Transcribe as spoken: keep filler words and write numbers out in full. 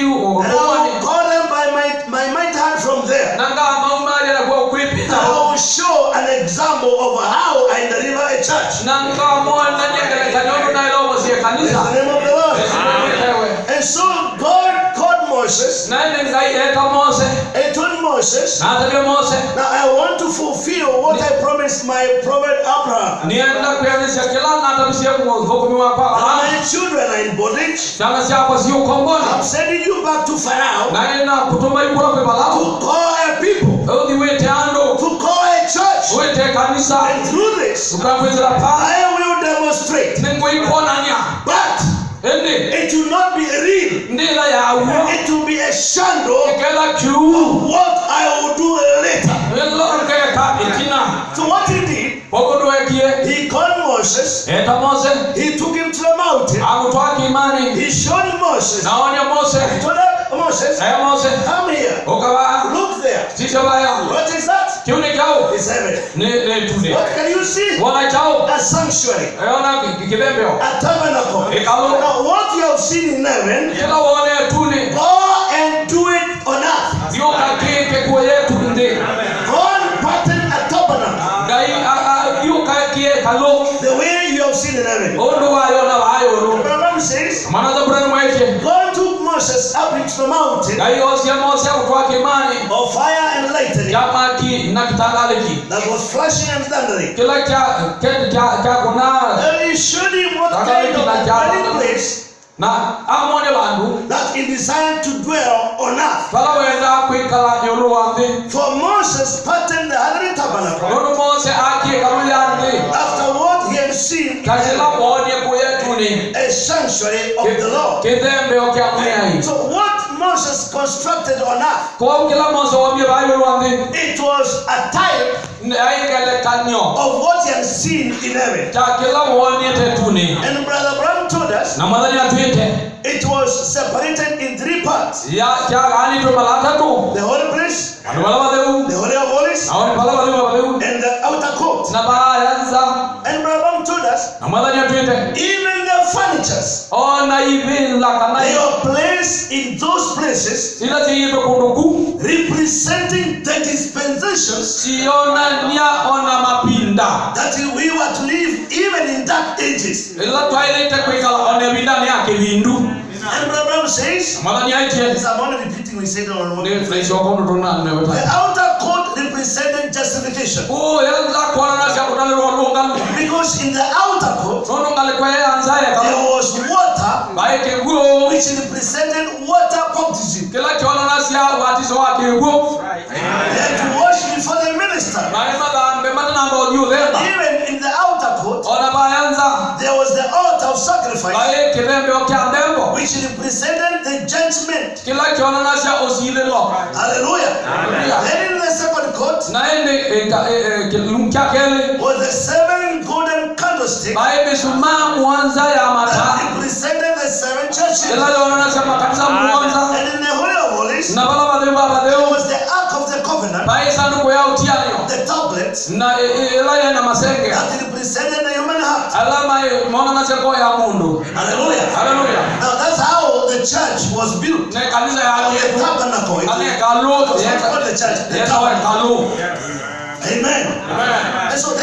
And I will call them by my, my might hand from there. I will show an example of how I deliver a church. That's the name of the Lord. And so God called Moses. He told Moses, now I want to fulfill what I promised my prophet Abraham. My children are in bondage. I'm sending you back to Pharaoh to call a people, to call a church. And through this, I will demonstrate. But it will not be real. It will be a shadow of what I will do later. So what he did, he called Moses. He took him to the mountain. He showed Moses. He told him, Moses, come here. Look there. What is that? It's heaven. What can you see? A sanctuary. A tabernacle. Now what you have seen in heaven, go and do it on earth. God patterned a tabernacle the way you have seen in heaven. The Bible says, God took Moses up into the mountain of fire and lightning that was flashing and thundering. And he showed him what kind of dwelling place that is designed to dwell on earth. For Moses patterned the heavenly tabernacle after what he had seen, a sanctuary of the Lord. So what Moses constructed on earth, it was a type of what he had seen in heaven. And Brother Brown told us it was separated in three parts: the holy place, the holy of holies, and the outer court. And Brother Brown told us even the furnitures, they are placed in those places representing the dispensations that we were to live even in dark ages. And Brother says, I'm only repeating we said on one. The outer court represented justification. Because in the outer court there was water which represented water baptism. They had to wash before the minister. Even in the outer court there was the altar of sacrifice which represented the judgment. Hallelujah. Then in the second court was the seven golden candlesticks that represented the seven churches. And in the Holy of Holies there was the Ark of the Covenant, the tablets that represented the human heart. Hallelujah. Hallelujah. Now that's how the church was built. The tabernacle. The church. The tabernacle. Amen. Amen. And so